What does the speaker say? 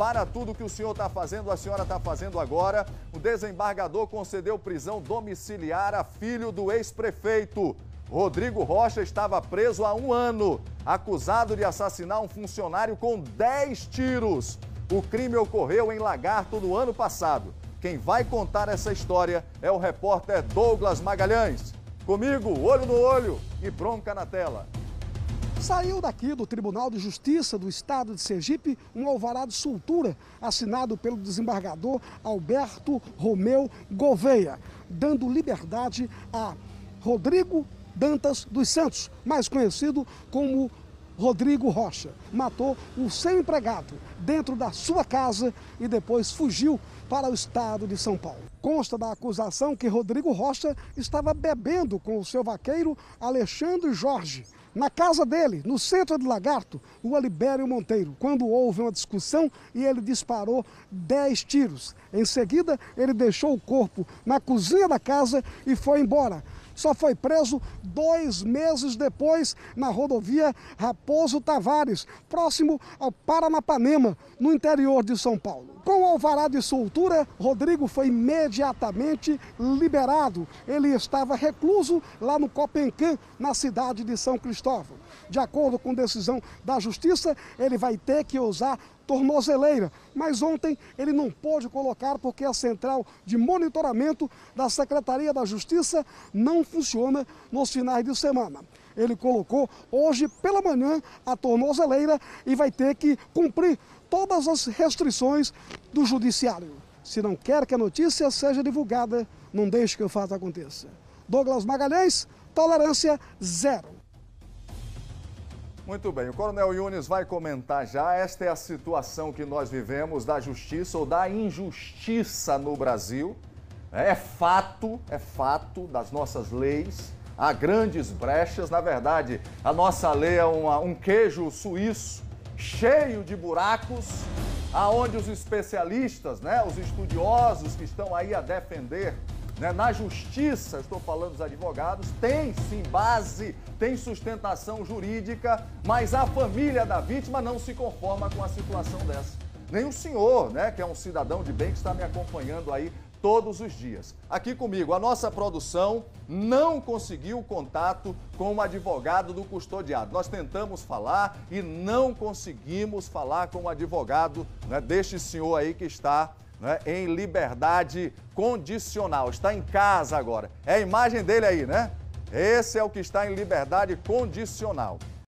para tudo que o senhor está fazendo, a senhora está fazendo agora. O desembargador concedeu prisão domiciliar a filho do ex-prefeito. Rodrigo Rocha estava preso há 1 ano, acusado de assassinar um funcionário com 10 tiros. O crime ocorreu em Lagarto no ano passado. Quem vai contar essa história é o repórter Douglas Magalhães. Comigo, olho no olho e bronca na tela. Saiu daqui do Tribunal de Justiça do Estado de Sergipe um alvará de soltura assinado pelo desembargador Alberto Romeu Gouveia, dando liberdade a Rodrigo Dantas dos Santos, mais conhecido como Rodrigo Rocha. Matou o seu empregado dentro da sua casa e depois fugiu para o estado de São Paulo. Consta da acusação que Rodrigo Rocha estava bebendo com o seu vaqueiro Alexandre Jorge na casa dele, no centro de Lagarto, o Alibério Monteiro, quando houve uma discussão e ele disparou 10 tiros. Em seguida, ele deixou o corpo na cozinha da casa e foi embora. Só foi preso 2 meses depois na rodovia Raposo Tavares, próximo ao Paranapanema, no interior de São Paulo. Com o alvará de soltura, Rodrigo foi imediatamente liberado. Ele estava recluso lá no Copencan, na cidade de São Cristóvão. De acordo com decisão da Justiça, ele vai ter que usar tornozeleira, mas ontem ele não pôde colocar porque a central de monitoramento da Secretaria da Justiça não funciona nos finais de semana. Ele colocou hoje pela manhã a tornozeleira e vai ter que cumprir todas as restrições do judiciário. Se não quer que a notícia seja divulgada, não deixe que o fato aconteça. Douglas Magalhães, tolerância zero. Muito bem, o Coronel Yunes vai comentar já. Esta é a situação que nós vivemos da justiça ou da injustiça no Brasil. É fato das nossas leis. Há grandes brechas. Na verdade, a nossa lei é um queijo suíço cheio de buracos, aonde os especialistas, os estudiosos que estão aí a defender, na justiça, estou falando dos advogados, tem sim base, tem sustentação jurídica, mas a família da vítima não se conforma com a situação dessa. Nem o senhor, que é um cidadão de bem que está me acompanhando aí todos os dias. Aqui comigo, a nossa produção não conseguiu contato com o advogado do custodiado. Nós tentamos falar e não conseguimos falar com o advogado deste senhor aí que está em liberdade condicional. Está em casa agora. É a imagem dele aí, né? Esse é o que está em liberdade condicional.